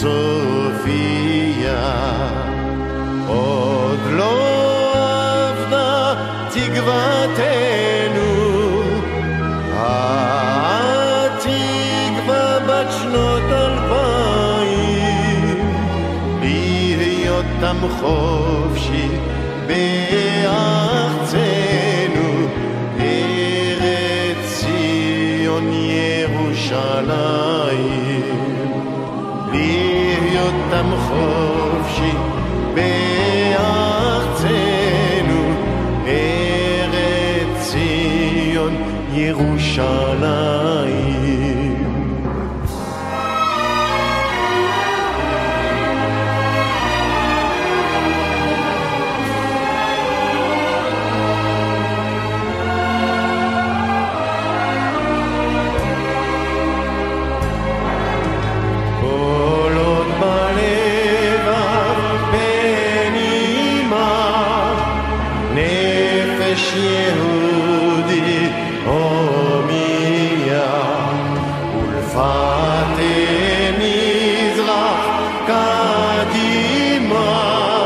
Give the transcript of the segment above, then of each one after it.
צופיה. עוד לא אבדה תקוותנו, התקווה בת שנות 2000, להיות עם חופשי בארצנו, ארץ ציון ירושלים. להיות עם חופשי בארצנו, ארץ ציון ירושלים. יהודי הומיה ולפתי מזרח קדימה,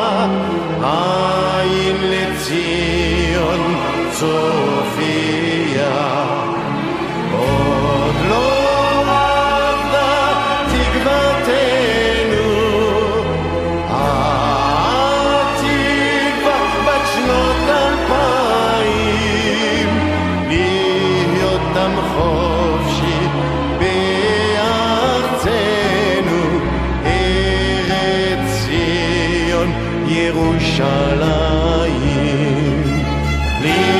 עין לציון צופיה. עוד לא אבדה תקוותנו, התקווה בת שנות 2000, עם חופשי בארצנו, ארץ ציון ירושלים.